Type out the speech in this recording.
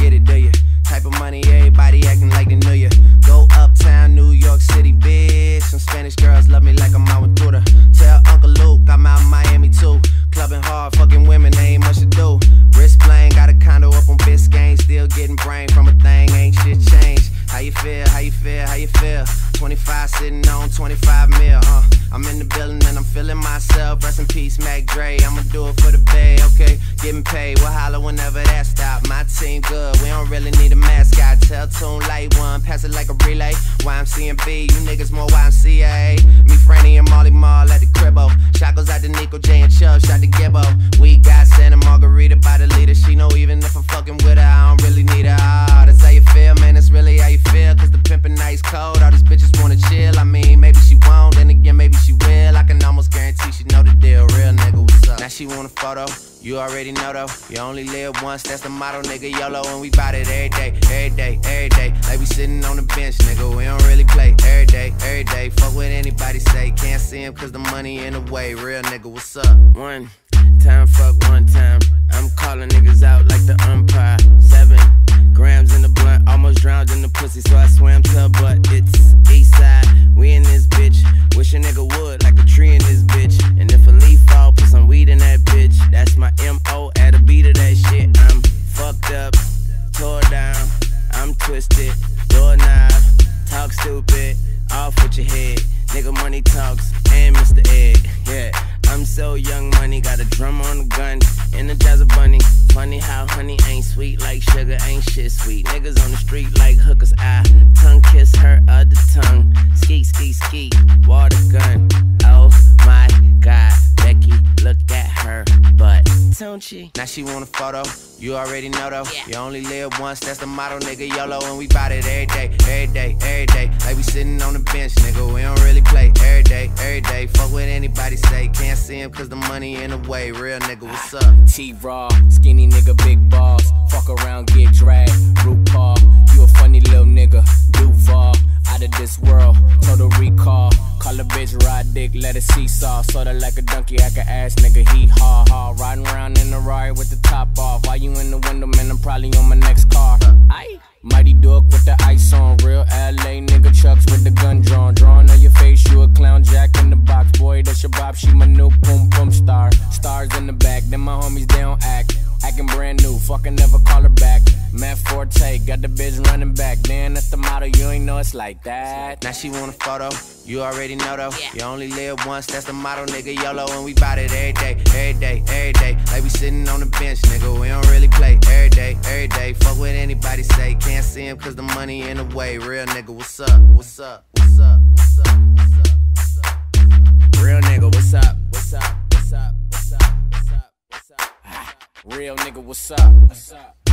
get it, do ya? Type of money, everybody acting like they knew ya. Go uptown, New York City, bitch. Some Spanish girls love me like I'm out with Buddha. Tell Uncle Luke I'm out in Miami too. Clubbing hard, fucking women, ain't much to do. Wrist playing, got a condo up on Biscayne. Still getting brain from a thing, ain't shit changed. How you feel, how you feel, how you feel? 25 sitting on 25 mil, I'm in the building and I'm feeling myself. Rest in peace, Mac Dre, I'ma do it for the bay, okay? Getting paid, we'll holler whenever that stop. My team good, we don't really need a mascot. Tell Tune Light One, pass it like a relay. YMCMB, you niggas more YMCA. Me, Franny, and Molly Mall at the cribbo. Shot goes out to Nico, J, and Chubb, shot to Gibbo. We got Santa Margarita by the leader. She know even if I'm fucking with her, I don't really need her. Oh, that's how you feel, man, that's really how you feel. Cause the pimpin' nice cold, all these bitches wanna chill. I mean, maybe she won't, then again, maybe she will. I can almost guarantee she know the deal. Real nigga, what's up? Now she want a photo, you already know though. You only live once, that's the motto, nigga. YOLO, and we bout it every day, every day, every day. Like we sitting on the bench, nigga, we don't really play. Every day, every day, fuck what anybody say. Can't see him cause the money in the way. Real nigga, what's up? One time, fuck one time. I'm calling niggas out like the umpire. 7 grams in the blunt, almost drowned in the pussy, so I swam to her butt. It's east side, we in this bitch. Wish a nigga would, like a tree in this bitch. And if a leaf fall, put some weed in that bitch. That's my M.O. at a beat of that shit. I'm fucked up, tore down, I'm twisted, doorknob, talk stupid, off with your head. Nigga money talks, and Mr. Ed, yeah. I'm so young money, got a drum on the gun, energize a bunny. Funny how honey ain't sweet like sugar, ain't shit sweet. Niggas on the street like hookers, I tongue kiss her other tongue. Ski, ski, ski, water gun. Oh my God, Becky, look at her butt, don't she? Now she want a photo, you already know though. Yeah. You only live once, that's the motto, nigga. YOLO, and we bout it every day, every day, every day. Like we sitting on the bench, nigga, we don't really play. Every day, every day, fuck what anybody say. Can't see him cause the money in the way. Real nigga, what's up? T-Raw, skinny nigga, big balls. Fuck around, get dragged. RuPaul, you a funny little nigga. Duval, out of this world. Total recall. Call a bitch, ride dick, let it seesaw. Sorta like a donkey, I can ass nigga, hee haw haw. Riding around in a Rari with the top off. Why you in the window, man? I'm probably on my next car. Aye. Mighty Duck with the ice on. Real LA nigga, Chucks with the gun drawn. Drawing on your face, you a clown, Jack in the box. Boy, that's your bop, she my new boom boom star. Stars in the back, then my homies, they don't act. Acting brand new, fucking never call her back. Matt Forte, got the bitch running back. Damn, that's the motto, you ain't know it's like that. Now she want a photo, you already know though. Yeah. You only live once, that's the motto, nigga. YOLO, and we bout it every day, every day, every day. Like we sitting on the bench, nigga, we don't really play. Every day, every day, fuck what anybody say. Can't see him cause the money in the way. Real nigga, what's up? What's up? What's up? What's up? What's up? What's up? Real nigga, what's up? What's up? What's up? What's up? What's up? What's up? Real nigga, what's up? What's up?